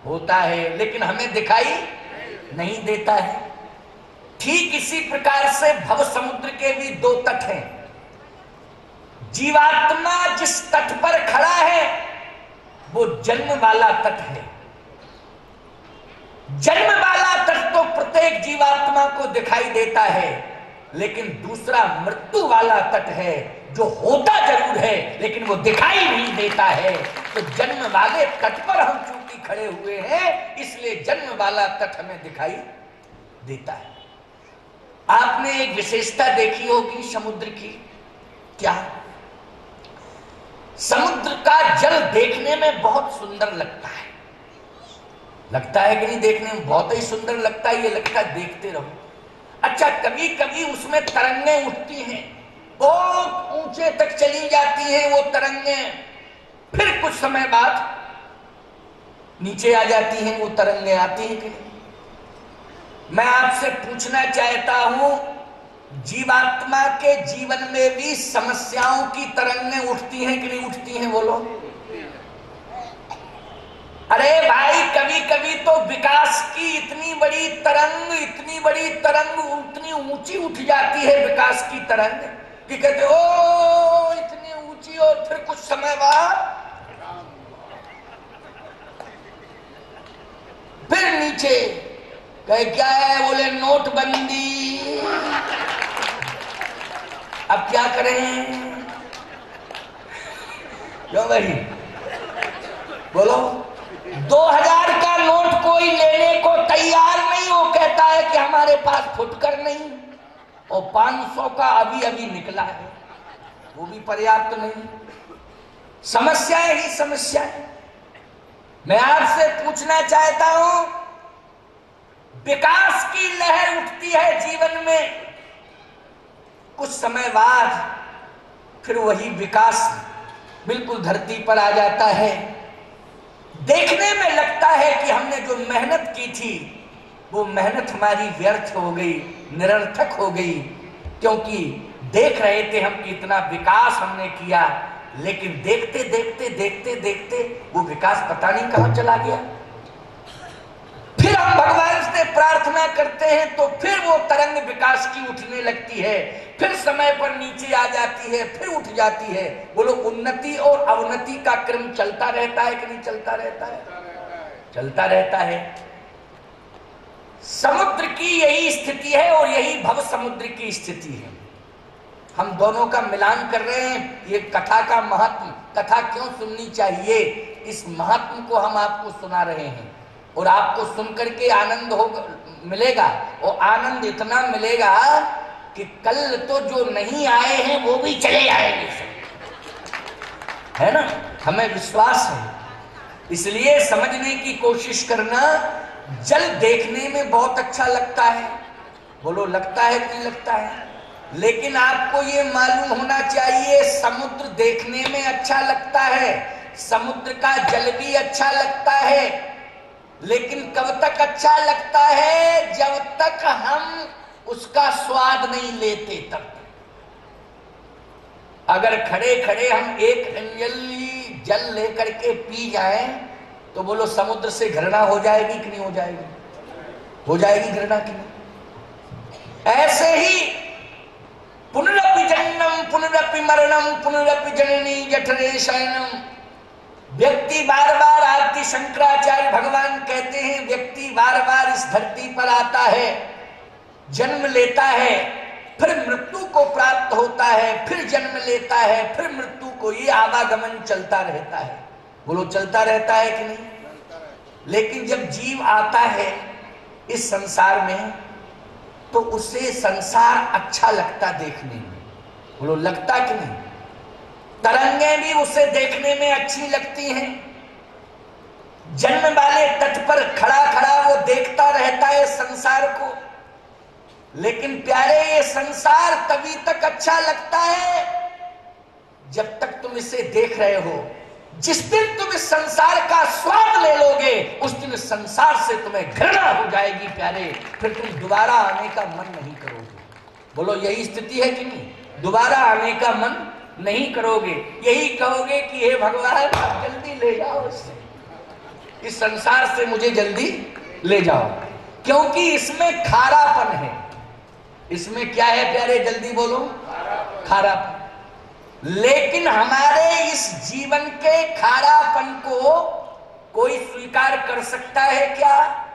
होता है, लेकिन हमें दिखाई नहीं देता है। ठीक इसी प्रकार से भव समुद्र के भी दो तट हैं। जीवात्मा जिस तट पर खड़ा है वो जन्म वाला तट है। जन्म वाला तट तो प्रत्येक जीवात्मा को दिखाई देता है, लेकिन दूसरा मृत्यु वाला तट है जो होता जरूर है लेकिन वो दिखाई नहीं देता है। तो जन्म वाले तट पर हम चूंकि खड़े हुए हैं, इसलिए जन्म वाला तट हमें दिखाई देता है। आपने एक विशेषता देखी होगी समुद्र की। क्या? समुद्र का जल देखने में बहुत सुंदर लगता है। लगता है कि नहीं? देखने में बहुत ही सुंदर लगता है। ये लगता है देखते रहो। अच्छा, कभी कभी उसमें तरंगें उठती हैं, बहुत ऊंचे तक चली जाती हैं वो तरंगें, फिर कुछ समय बाद नीचे आ जाती हैं वो तरंगें। आती हैं कि नहीं? मैं आपसे पूछना चाहता हूं, जीवात्मा के जीवन में भी समस्याओं की तरंगें उठती हैं कि नहीं उठती हैं? बोलो। अरे भाई, कभी कभी तो विकास की इतनी बड़ी तरंग उतनी ऊंची उठ जाती है विकास की तरंग कि कहते ओ इतनी ऊंची, और फिर कुछ समय बाद फिर नीचे। कहे क्या है? बोले नोटबंदी। अब क्या करें? क्यों भाई बोलो? 2000 का नोट कोई लेने को तैयार नहीं। वो कहता है कि हमारे पास फुटकर नहीं, और 500 का अभी अभी निकला है, वो भी पर्याप्त नहीं। समस्याएं ही समस्याएं। मैं आपसे पूछना चाहता हूं, विकास की लहर उठती है जीवन में, कुछ समय बाद फिर वही विकास बिल्कुल धरती पर आ जाता है। देखने में लगता है कि हमने जो मेहनत की थी वो मेहनत हमारी व्यर्थ हो गई, निरर्थक हो गई, क्योंकि देख रहे थे हम कि इतना विकास हमने किया, लेकिन देखते देखते देखते देखते वो विकास पता नहीं कहां चला गया। फिर हम भगवान से प्रार्थना करते हैं तो फिर वो तरंग विकास की उठने लगती है, फिर समय पर नीचे आ जाती है, फिर उठ जाती है। बोलो, उन्नति और अवनति का क्रम चलता रहता है कि नहीं चलता रहता है? चलता रहता है। समुद्र की यही स्थिति है और यही भव समुद्र की स्थिति है। हम दोनों का मिलान कर रहे हैं। ये कथा का महत्व, कथा क्यों सुननी चाहिए, इस महत्व को हम आपको सुना रहे हैं। और आपको सुनकर के आनंद होगा, मिलेगा, और आनंद इतना मिलेगा कि कल तो जो नहीं आए हैं वो भी चले आएंगे, है ना? हमें विश्वास है। इसलिए समझने की कोशिश करना। जल देखने में बहुत अच्छा लगता है। बोलो, लगता है कि नहीं लगता है? लेकिन आपको ये मालूम होना चाहिए, समुद्र देखने में अच्छा लगता है, समुद्र का जल भी अच्छा लगता है, लेकिन कब तक अच्छा लगता है? जब तक हम उसका स्वाद नहीं लेते तब तक। अगर खड़े खड़े हम एक अंजलि जल लेकर के पी जाएं तो बोलो, समुद्र से घृणा हो जाएगी कि नहीं हो जाएगी? हो जाएगी घृणा की नहीं? ऐसे ही पुनरपि जन्मं पुनरपि मरणं पुनरपि जननी जठरे शयनम। व्यक्ति बार बार, आदि शंकराचार्य भगवान कहते हैं, व्यक्ति बार बार इस धरती पर आता है, जन्म लेता है, फिर मृत्यु को प्राप्त होता है, फिर जन्म लेता है, फिर मृत्यु को, ये आवागमन चलता रहता है। बोलो, चलता रहता है कि नहीं? लेकिन जब जीव आता है इस संसार में तो उसे संसार अच्छा लगता देखने में। बोलो, लगता कि नहीं? तरंगें भी उसे देखने में अच्छी लगती हैं। जन्म वाले तट पर खड़ा खड़ा वो देखता रहता है संसार को। लेकिन प्यारे, ये संसार तभी तक अच्छा लगता है जब तक तुम इसे देख रहे हो। जिस दिन तुम इस संसार का स्वाद ले लोगे, उस दिन संसार से तुम्हें घृणा हो जाएगी प्यारे, फिर तुम दोबारा आने का मन नहीं करोगे। बोलो, यही स्थिति है कि नहीं? दोबारा आने का मन नहीं करोगे, यही कहोगे कि हे भगवान, आप जल्दी ले जाओ इससे। इस संसार से मुझे जल्दी ले जाओ, क्योंकि इसमें खारापन है। इसमें क्या है प्यारे, जल्दी बोलो, खारापन। लेकिन हमारे इस जीवन के खारापन को कोई स्वीकार कर सकता है क्या?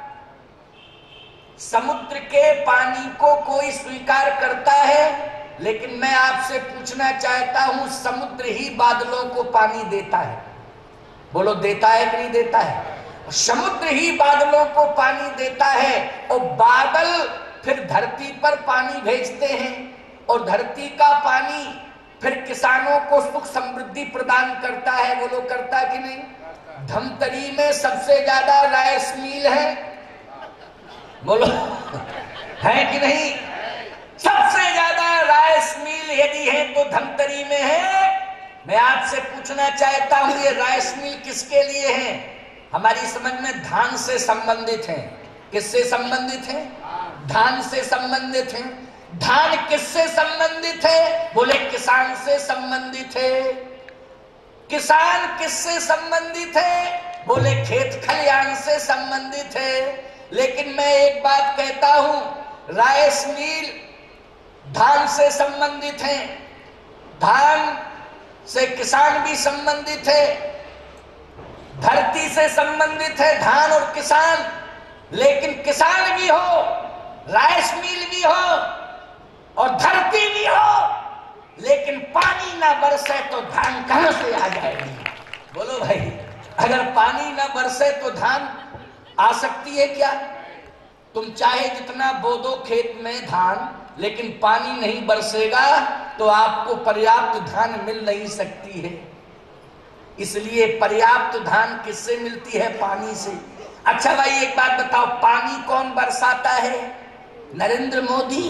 समुद्र के पानी को कोई स्वीकार करता है? लेकिन मैं आपसे पूछना चाहता हूं, समुद्र ही बादलों को पानी देता है। बोलो, देता है कि नहीं देता है? समुद्र ही बादलों को पानी देता है, और बादल फिर धरती पर पानी भेजते हैं, और धरती का पानी फिर किसानों को सुख समृद्धि प्रदान करता है। बोलो, करता है कि नहीं? धमतरी में सबसे ज्यादा राइस मिल है, बोलो है कि नहीं? सबसे ज्यादा राइस मिल यदि है तो धमतरी में है। मैं आपसे पूछना चाहता हूं, ये राइस मिल किसके लिए है? हमारी समझ में धान से संबंधित है। किससे संबंधित है? धान से संबंधित है। धान किससे संबंधित है? बोले, किसान से संबंधित है। किसान किससे संबंधित है? बोले, खेत खलियान से संबंधित है। लेकिन मैं एक बात कहता हूं, राइस मिल धान से संबंधित है, धान से किसान भी संबंधित है, धरती से संबंधित है धान और किसान। लेकिन किसान भी हो, राइस मिल भी हो और धरती भी हो, लेकिन पानी ना बरसे तो धान कहां से आ जाएगी? बोलो भाई, अगर पानी ना बरसे तो धान आ सकती है क्या? तुम चाहे जितना बो दो खेत में धान, लेकिन पानी नहीं बरसेगा तो आपको पर्याप्त धान मिल नहीं सकती है। इसलिए पर्याप्त धान किससे मिलती है? पानी से। अच्छा भाई, एक बात बताओ, पानी कौन बरसाता है? नरेंद्र मोदी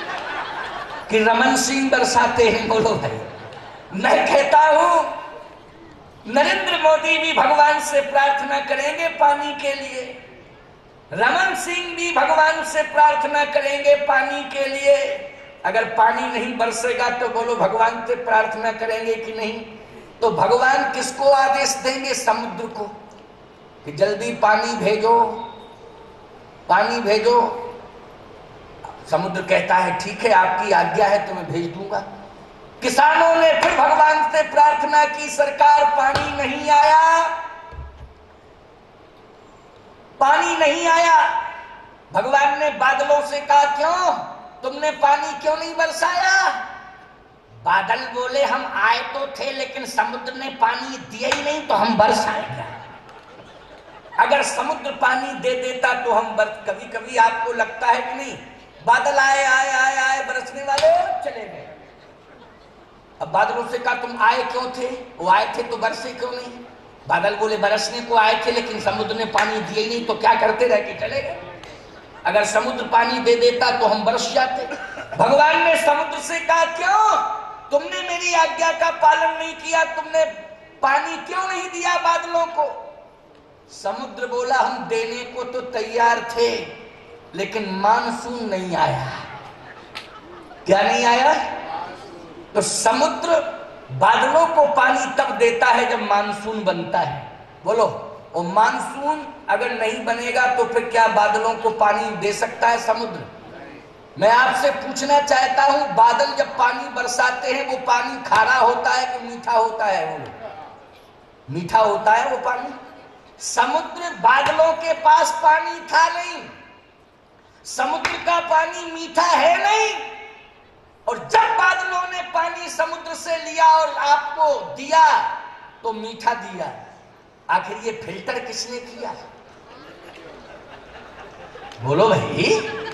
कि रमन सिंह बरसाते हैं? बोलो भाई। मैं कहता हूं, नरेंद्र मोदी भी भगवान से प्रार्थना करेंगे पानी के लिए, रमन सिंह भी भगवान से प्रार्थना करेंगे पानी के लिए। अगर पानी नहीं बरसेगा तो बोलो, भगवान से प्रार्थना करेंगे कि नहीं? तो भगवान किसको आदेश देंगे? समुद्र को, कि जल्दी पानी भेजो, पानी भेजो। समुद्र कहता है, ठीक है, आपकी आज्ञा है तो मैं भेज दूंगा। किसानों ने फिर भगवान से प्रार्थना की, सरकार पानी नहीं आया, पानी नहीं आया। भगवान ने बादलों से कहा, क्यों तुमने पानी क्यों नहीं बरसाया? बादल बोले, हम आए तो थे लेकिन समुद्र ने पानी दिया ही नहीं, तो हम बरसाए क्या? अगर समुद्र पानी दे देता तो हम कभी कभी आपको लगता है कि नहीं, बादल आए आए आए आए बरसने वाले चले गए। अब बादलों से कहा, तुम आए क्यों थे? वो आए थे तो बरसे क्यों नहीं? बादल बोले, बरसने को आए थे लेकिन समुद्र ने पानी दिया ही नहीं, तो क्या करते रह के चले गए। अगर समुद्र पानी दे देता तो हम बरस जाते। भगवान ने समुद्र से कहा, क्यों तुमने मेरी आज्ञा का पालन नहीं किया? तुमने पानी क्यों नहीं दिया बादलों को? समुद्र बोला, हम देने को तो तैयार थे लेकिन मानसून नहीं आया। क्या नहीं आया? तो समुद्र बादलों को पानी तब देता है जब मानसून बनता है। बोलो, और मानसून अगर नहीं बनेगा तो फिर क्या बादलों को पानी दे सकता है समुद्र? मैं आपसे पूछना चाहता हूं, बादल जब पानी बरसाते हैं वो पानी खारा होता है कि मीठा होता है? बोलो, मीठा होता है वो पानी। समुद्र बादलों के पास पानी था नहीं, समुद्र का पानी मीठा है नहीं, और जब बादलों ने पानी समुद्र से लिया और आपको दिया तो मीठा दिया। आखिर ये फिल्टर किसने किया? बोलो भाई,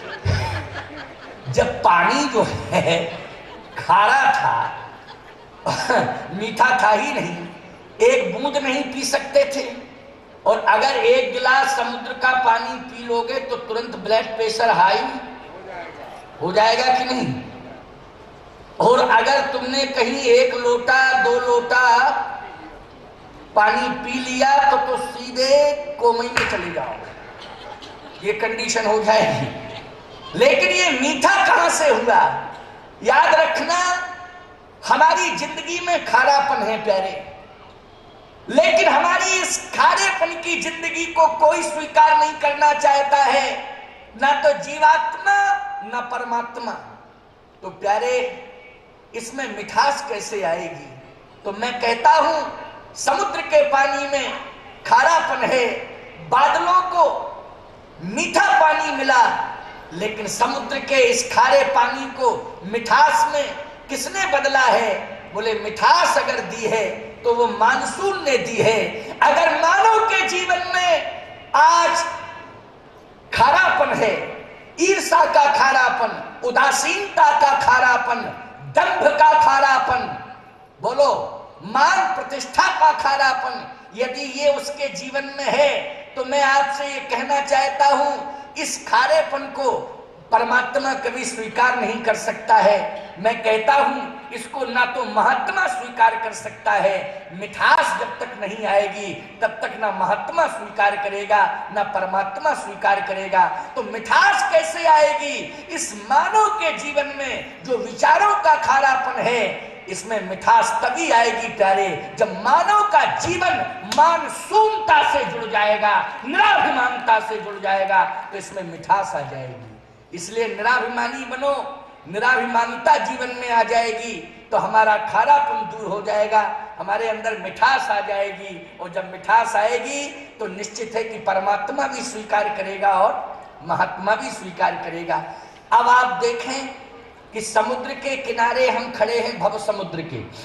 जब पानी जो है खारा था मीठा था ही नहीं, एक बूंद नहीं पी सकते थे। और अगर एक गिलास समुद्र का पानी पी लोगे तो तुरंत ब्लड प्रेशर हाई हो जाएगा कि नहीं? और अगर तुमने कहीं 1 लोटा 2 लोटा पानी पी लिया तो सीधे कोमे में चले जाओगे, ये कंडीशन हो जाएगी। लेकिन ये मीठा कहां से हुआ? याद रखना, हमारी जिंदगी में खारापन है प्यारे। लेकिन हमारी इस खारेपन की जिंदगी को कोई स्वीकार नहीं करना चाहता है, ना तो जीवात्मा ना परमात्मा। तो प्यारे, इसमें मिठास कैसे आएगी? तो मैं कहता हूं, समुद्र के पानी में खारापन है, बादलों को मीठा पानी मिला, लेकिन समुद्र के इस खारे पानी को मिठास में किसने बदला है? बोले मिठास अगर दी है तो वो मानसून ने दी है। अगर मानव के जीवन में आज खारापन है, ईर्ष्या का खारापन, उदासीनता का खारापन, दंभ का खारापन, बोलो मान प्रतिष्ठा का खारापन, यदि ये उसके जीवन में है, तो मैं आपसे ये कहना चाहता हूं, इस खारेपन को परमात्मा कभी स्वीकार नहीं कर सकता है। मैं कहता हूं, इसको ना तो महात्मा स्वीकार कर सकता है। मिठास जब तक नहीं आएगी तब तक ना महात्मा स्वीकार करेगा ना परमात्मा स्वीकार करेगा। तो मिठास कैसे आएगी? इस मानव के जीवन में जो विचारों का खारापन है, इसमें मिठास तभी आएगी प्यारे, जब मानव का जीवन मानसूनता से जुड़ जाएगा, निराभिमानता से जुड़ जाएगा, तो इसमें मिठास आ जाएगी। इसलिए निराभिमानी बनो, निराभिमानता जीवन में आ जाएगी तो हमारा खारापन दूर हो जाएगा, हमारे अंदर मिठास आ जाएगी। और जब मिठास आएगी तो निश्चित है कि परमात्मा भी स्वीकार करेगा और महात्मा भी स्वीकार करेगा। अब आप देखें कि समुद्र के किनारे हम खड़े हैं, भव समुद्र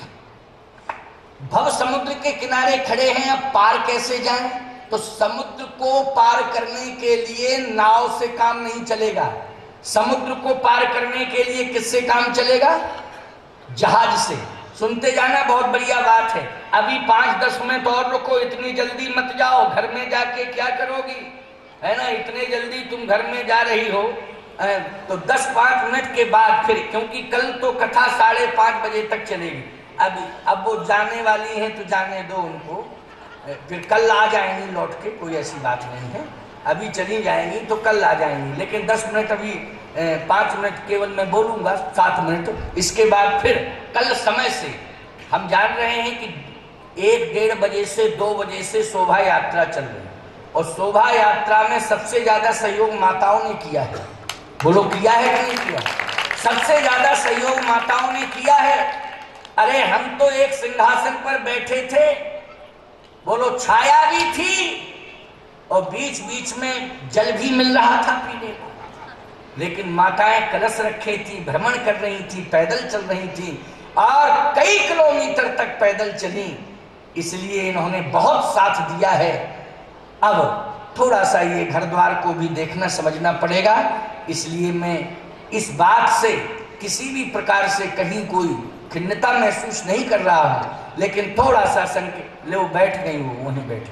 के किनारे खड़े हैं। अब पार कैसे जाएं? तो समुद्र को पार करने के लिए नाव से काम नहीं चलेगा। समुद्र को पार करने के लिए किससे काम चलेगा? जहाज से। सुनते जाना, बहुत बढ़िया बात है। अभी 5-10 मिनट और रुको, इतनी जल्दी मत जाओ, घर में जाके क्या करोगी, है ना? इतने जल्दी तुम घर में जा रही हो तो 10-5 मिनट के बाद फिर, क्योंकि कल तो कथा 5:30 बजे तक चलेगी। अब वो जाने वाली है तो जाने दो उनको, फिर कल आ जाएंगी लौट के, कोई ऐसी बात नहीं है। अभी चली जाएंगी तो कल आ जाएंगी, लेकिन 10 मिनट अभी 5 मिनट केवल मैं बोलूंगा, 7 मिनट, इसके बाद फिर कल समय से हम जान रहे हैं कि 1-1:30 बजे से 2 बजे से शोभा यात्रा चल रही है। और शोभा यात्रा में सबसे ज्यादा सहयोग माताओं ने किया है। बोलो किया है कि नहीं किया? सबसे ज्यादा सहयोग माताओं ने किया है। अरे हम तो एक सिंहासन पर बैठे थे, बोलो छाया भी थी और बीच बीच में जल भी मिल रहा था पीने को, लेकिन माताएं कलश रखे थी, भ्रमण कर रही थी, पैदल चल रही थी और कई किलोमीटर तक पैदल चली। इसलिए इन्होंने बहुत साथ दिया है। अब थोड़ा सा ये घर द्वार को भी देखना समझना पड़ेगा। इसलिए मैं इस बात से किसी भी प्रकार से कहीं कोई खिन्नता महसूस नहीं कर रहा हूं, लेकिन थोड़ा सा संकेत, ले वो बैठ गई, वो वहीं बैठ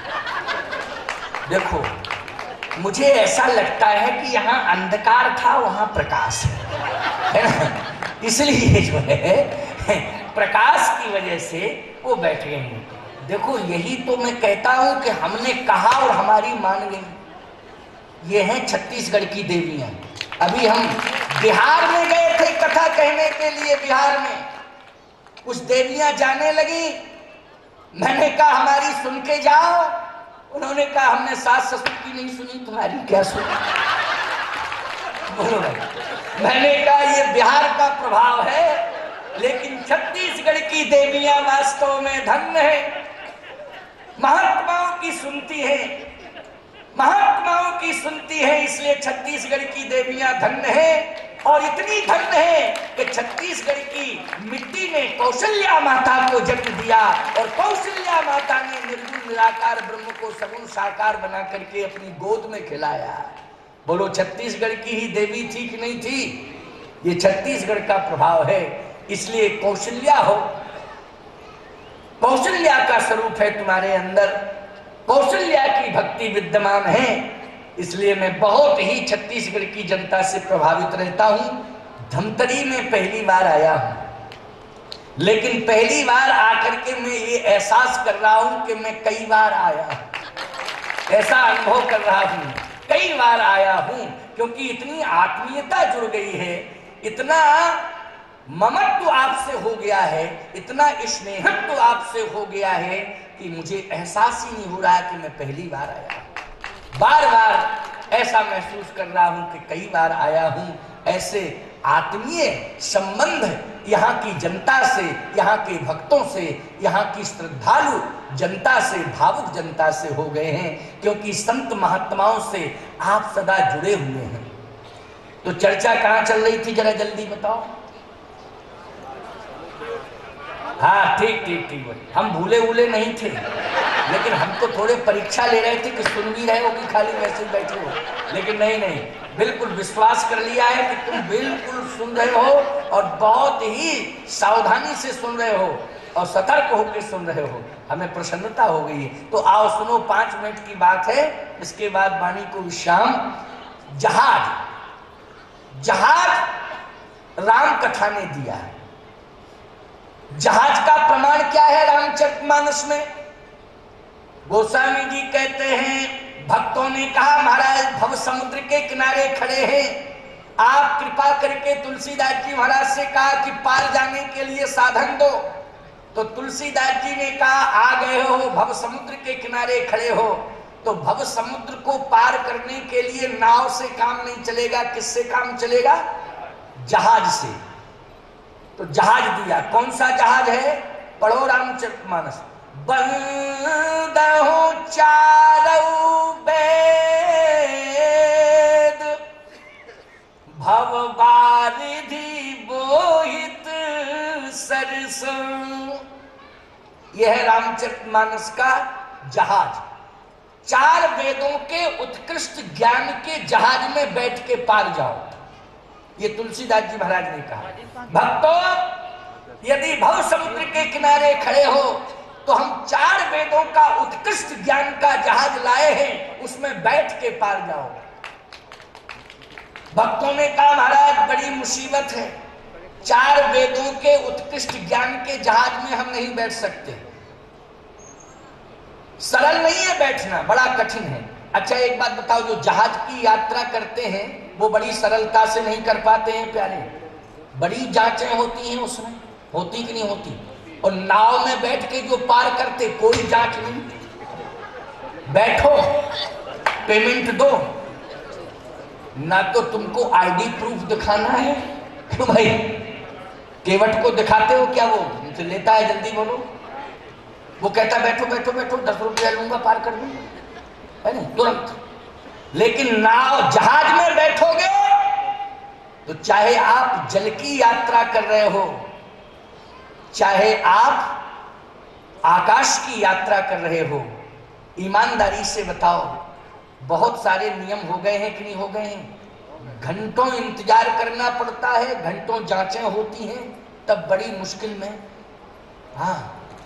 गई। देखो, मुझे ऐसा लगता है कि यहाँ अंधकार था, वहां प्रकाश है ना? इसलिए जो है प्रकाश की वजह से वो बैठ गए हैं। देखो, यही तो मैं कहता हूं कि हमने कहा और हमारी मान गई। ये हैं छत्तीसगढ़ की देवियां। अभी हम बिहार में गए थे कथा कहने के लिए, बिहार में कुछ देवियां जाने लगी। मैंने कहा हमारी सुन के जाओ। उन्होंने कहा हमने सास ससुर की नहीं सुनी, तुम्हारी क्या सुनी? बोलो भाई। मैंने कहा ये बिहार का प्रभाव है, लेकिन छत्तीसगढ़ की देवियां वास्तव में धन्य है, महात्माओं की सुनती है, महात्माओं की सुनती है। इसलिए छत्तीसगढ़ की देवियां धन्य है। और इतनी धन्य है कि छत्तीसगढ़ की मिट्टी ने कौशल्या माता को जन्म दिया और कौशल्या माता ने निर्गुण निराकार ब्रह्म को सगुण साकार बना करके अपनी गोद में खिलाया। बोलो, छत्तीसगढ़ की ही देवी थी कि नहीं थी? ये छत्तीसगढ़ का प्रभाव है। इसलिए कौशल्या हो, कौशल्या का स्वरूप है तुम्हारे अंदर, कौशल्या की भक्ति विद्यमान है। इसलिए मैं बहुत ही छत्तीसगढ़ की जनता से प्रभावित रहता हूं। धमतरी में पहली बार आया हूं, लेकिन पहली बार आकर के मैं ये एहसास कर रहा हूं कि मैं कई बार आया हूं। ऐसा अनुभव कर रहा हूं, कई बार आया हूं, क्योंकि इतनी आत्मीयता जुड़ गई है, इतना ममत्व आपसे हो गया है, इतना स्नेहत्व आपसे हो गया है कि मुझे एहसास ही नहीं हो रहा कि मैं पहली बार आया, बार बार ऐसा महसूस कर रहा हूं कि कई बार आया हूं। ऐसे आत्मीय संबंध यहाँ की जनता से, यहाँ के भक्तों से, यहाँ की श्रद्धालु जनता से, भावुक जनता से हो गए हैं, क्योंकि संत महात्माओं से आप सदा जुड़े हुए हैं। तो चर्चा कहाँ चल रही थी, जरा जल्दी बताओ। हाँ ठीक ठीक ठीक, हम भूले भूले नहीं थे, लेकिन हम तो थोड़े परीक्षा ले रहे थे कि सुन भी रहे हो कि खाली वैसे ही बैठे हो। लेकिन नहीं नहीं, बिल्कुल विश्वास कर लिया है कि तुम बिल्कुल सुन रहे हो और बहुत ही सावधानी से सुन रहे हो और सतर्क होकर सुन रहे हो। हमें प्रसन्नता हो गई है। तो आओ सुनो, 5 मिनट की बात है, इसके बाद वाणी को विश्राम। जहाज राम कथा ने दिया है। जहाज का प्रमाण क्या है रामचरितमानस में? गोस्वामी जी कहते हैं, भक्तों ने कहा महाराज भव समुद्र के किनारे खड़े हैं, आप कृपा करके तुलसीदास जी महाराज से कहा कि पार जाने के लिए साधन दो। तो तुलसीदास जी ने कहा आ गए हो, भव समुद्र के किनारे खड़े हो, तो भव समुद्र को पार करने के लिए नाव से काम नहीं चलेगा, किससे काम चलेगा? जहाज से। तो जहाज दिया। कौन सा जहाज है? पढ़ो रामचरितमानस। बंदहु चारऊ वेद, भव बारिधि बोहित सरसों। यह है रामचरितमानस का जहाज। 4 वेदों के उत्कृष्ट ज्ञान के जहाज में बैठ के पार जाओ, ये तुलसीदास जी महाराज ने कहा। भक्तों, यदि भव समुद्र के किनारे खड़े हो तो हम 4 वेदों का उत्कृष्ट ज्ञान का जहाज लाए हैं, उसमें बैठ के पार जाओ। भक्तों ने कहा महाराज बड़ी मुसीबत है, 4 वेदों के उत्कृष्ट ज्ञान के जहाज में हम नहीं बैठ सकते, सरल नहीं है बैठना, बड़ा कठिन है। अच्छा एक बात बताओ, जो जहाज की यात्रा करते हैं वो बड़ी सरलता से नहीं कर पाते हैं प्यारे, बड़ी जांचें होती हैं उसमें, होती कि नहीं होती? और नाव में बैठ के जो पार करते कोई जांच नहीं, बैठो पेमेंट दो, ना तो तुमको आईडी प्रूफ दिखाना है। क्यों भाई, केवट को दिखाते हो क्या? वो तुमसे लेता है, जल्दी बोलो। वो कहता बैठो बैठो बैठो, 10 रुपया लूंगा, पार कर दूंगा, है नहीं, तुरंत। लेकिन नाव जहाज में बैठोगे तो चाहे आप जल की यात्रा कर रहे हो, चाहे आप आकाश की यात्रा कर रहे हो, ईमानदारी से बताओ बहुत सारे नियम हो गए हैं कि नहीं हो गए हैं? घंटों इंतजार करना पड़ता है, घंटों जांचें होती हैं, तब बड़ी मुश्किल में। हाँ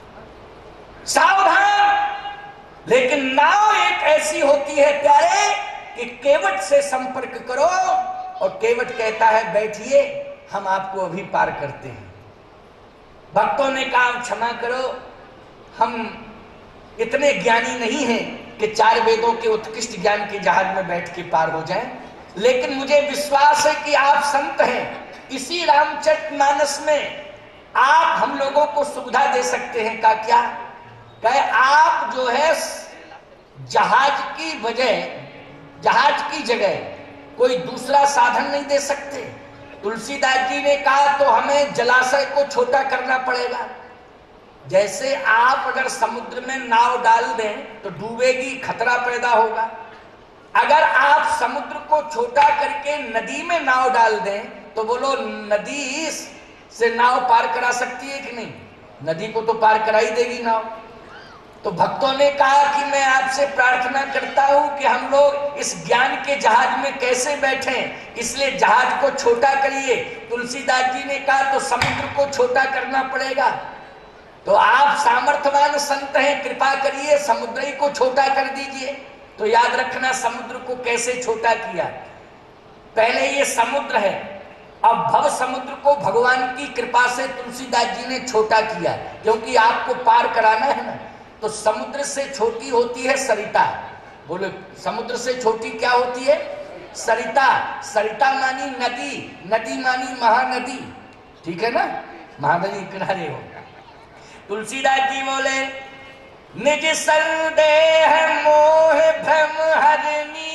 सावधान। लेकिन नाव एक ऐसी होती है प्यारे कि केवट से संपर्क करो और केवट कहता है बैठिए, हम आपको अभी पार करते हैं। भक्तों ने कहा क्षमा करो, हम इतने ज्ञानी नहीं हैं कि 4 वेदों के उत्कृष्ट ज्ञान के जहाज में बैठ के पार हो जाएं, लेकिन मुझे विश्वास है कि आप संत हैं, इसी रामचरितमानस में आप हम लोगों को सुविधा दे सकते हैं। का क्या कहे, आप जो है जहाज की बजाय, जहाज की जगह कोई दूसरा साधन नहीं दे सकते। तुलसीदास जी ने कहा तो हमें जलाशय को छोटा करना पड़ेगा। जैसे आप अगर समुद्र में नाव डाल दें तो डूबेगी, खतरा पैदा होगा। अगर आप समुद्र को छोटा करके नदी में नाव डाल दें तो बोलो नदी से नाव पार करा सकती है कि नहीं? नदी को तो पार करा ही देगी नाव। तो भक्तों ने कहा कि मैं आपसे प्रार्थना करता हूं कि हम लोग इस ज्ञान के जहाज में कैसे बैठें, इसलिए जहाज को छोटा करिए। तुलसीदास जी ने कहा तो समुद्र को छोटा करना पड़ेगा। तो आप सामर्थ्यवान संत हैं, कृपा करिए समुद्र ही को छोटा कर दीजिए। तो याद रखना समुद्र को कैसे छोटा किया। पहले ये समुद्र है, अब भव समुद्र को भगवान की कृपा से तुलसीदास जी ने छोटा किया, क्योंकि आपको पार कराना है ना। तो समुद्र से छोटी होती है सरिता। बोलो समुद्र से छोटी क्या होती है? सरिता। सरिता मानी नदी, नदी मानी महानदी, ठीक है ना, महानदी किनारे हो। तुलसीदास जी बोले निज संदेह मोह भ्रम हरनी,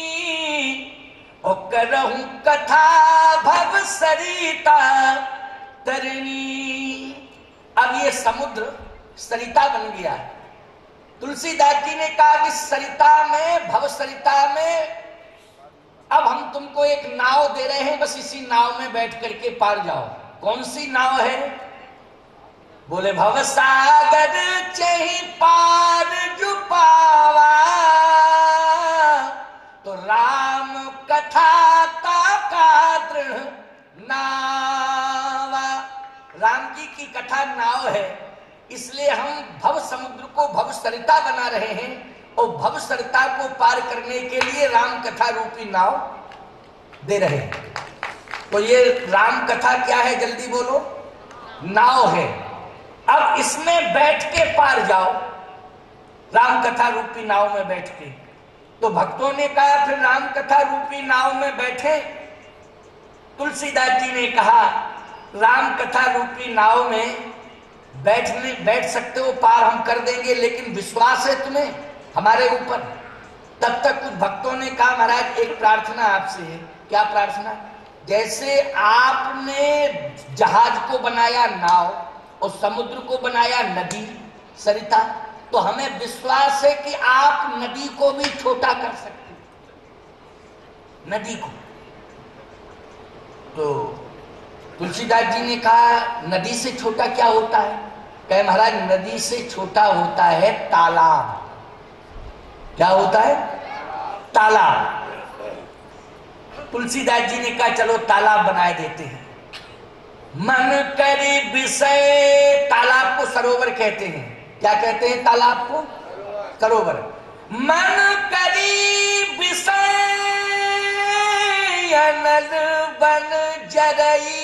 और करहूं कथा भव सरिता तरनी। अब ये समुद्र सरिता बन गया। तुलसीदास जी ने कहा इस सरिता में, भव सरिता में, अब हम तुमको एक नाव दे रहे हैं, बस इसी नाव में बैठ करके पार जाओ। कौन सी नाव है? बोले भव सागर चही पार जो पावा, तो राम कथा का दृढ़ नावा। राम जी की कथा नाव है, इसलिए हम भव समुद्र को भव सरिता बना रहे हैं, और भव सरिता को पार करने के लिए राम कथा रूपी नाव दे रहे हैं। तो ये राम कथा क्या है? जल्दी बोलो। नाव है। अब इसमें बैठ के पार जाओ, राम कथा रूपी नाव में बैठ के। तो भक्तों ने कहा फिर राम कथा रूपी नाव में बैठे। तुलसीदास जी ने कहा राम कथा रूपी नाव में बैठ सकते हो, पार हम कर देंगे, लेकिन विश्वास है तुम्हें हमारे ऊपर? तब तक कुछ भक्तों ने कहा महाराज एक प्रार्थना आपसे है। क्या प्रार्थना? जैसे आपने जहाज को बनाया नाव और समुद्र को बनाया नदी सरिता, तो हमें विश्वास है कि आप नदी को भी छोटा कर सकते, नदी को। तो तुलसीदास जी ने कहा नदी से छोटा क्या होता है? कहे महाराज नदी से छोटा होता है तालाब। क्या होता है? तालाब। तुलसीदास जी ने कहा चलो तालाब बनाए देते हैं। मन करी विषय, तालाब को सरोवर कहते हैं। क्या कहते हैं तालाब को? सरोवर। मन करी विषय अनल बन जरई,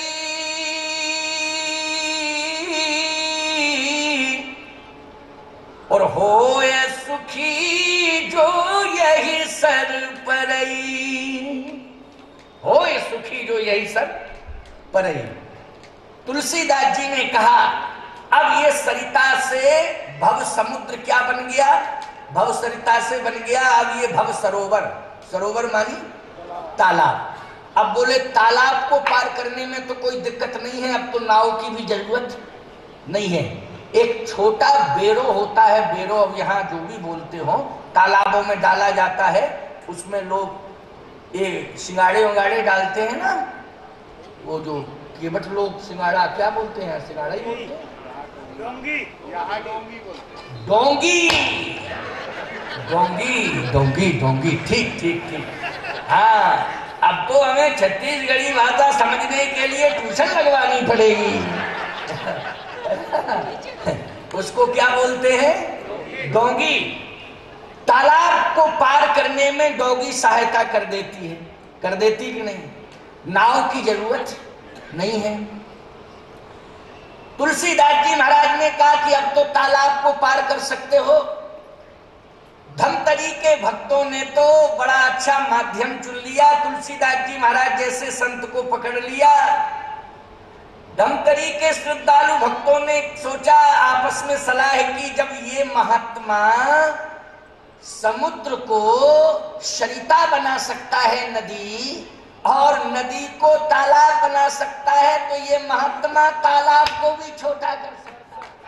और होए सुखी जो यही सर परई। होए सुखी जो यही सर परई। तुलसीदास जी ने कहा अब ये सरिता से भव समुद्र क्या बन गया? भव सरिता से बन गया अब ये भव सरोवर। सरोवर मानी तालाब। अब बोले तालाब को पार करने में तो कोई दिक्कत नहीं है, अब तो नाव की भी जरूरत नहीं है। एक छोटा बेरो होता है, बेरो अब यहाँ जो भी बोलते हो, तालाबों में डाला जाता है, उसमें लोग ये सिंगाड़े वंगाड़े डालते हैं ना, वो जो केवट लोग सिंगाड़ा क्या बोलते हैं? सिंगाड़ा ही बोलते हैं। डोंगी, यहाँ डोंगी बोलते हैं। डोंगी, डोंगी, डोंगी, डोंगी, ठीक ठीक ठीक। हाँ, अब तो हमें छत्तीसगढ़ी भाषा समझने के लिए ट्यूशन लगवानी पड़ेगी। उसको क्या बोलते हैं? डोंगी। तालाब को पार करने में डोंगी सहायता कर देती है। कर देती कि नहीं? नाव की जरूरत नहीं है। तुलसीदास जी महाराज ने कहा कि अब तो तालाब को पार कर सकते हो। धमतरी के भक्तों ने तो बड़ा अच्छा माध्यम चुन लिया। तुलसीदास जी महाराज जैसे संत को पकड़ लिया। धमतरी के श्रद्धालु भक्तों ने सोचा, आपस में सलाह की, जब ये महात्मा समुद्र को सरिता बना सकता है नदी, और नदी को तालाब बना सकता है, तो ये महात्मा तालाब को भी छोटा कर सकता है।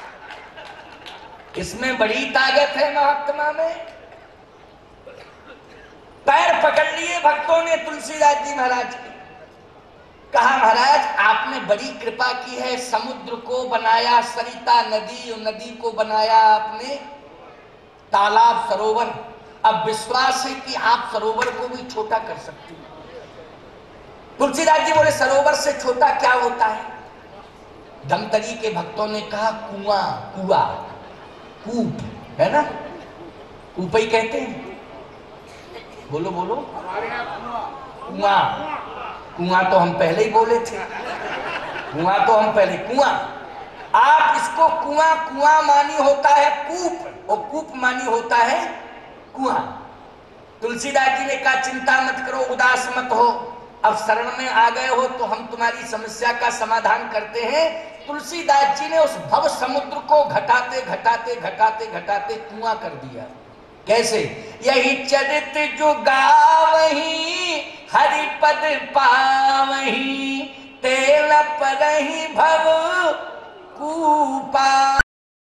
इसमें बड़ी ताकत है महात्मा में। पैर पकड़ लिए भक्तों ने तुलसीदास जी महाराज के। कहा महाराज आपने बड़ी कृपा की है, समुद्र को बनाया सरिता नदी, और नदी को बनाया आपने तालाब सरोवर। अब विश्वास है कि आप सरोवर को भी छोटा कर सकते हैं। तुलसीदास जी बोले सरोवर से छोटा क्या होता है? धमतरी के भक्तों ने कहा कुआं, कुआ, कूप है ना, कूप ही कहते हैं। बोलो बोलो। कुआं, कुआं तो हम पहले ही बोले थे। कुआं तो हम पहले, कुआं। आप इसको कुआं, कुआं मानी होता है कूप, और कूप मानी होता है कुआं। तुलसीदास जी ने कहा चिंता मत करो, उदास मत हो, अब शरण में आ गए हो तो हम तुम्हारी समस्या का समाधान करते हैं। तुलसीदास जी ने उस भव समुद्र को घटाते घटाते घटाते घटाते कुआं कर दिया। कैसे? यही चरित जो गावही हरि पद पावही तेल परहि भव कूपा।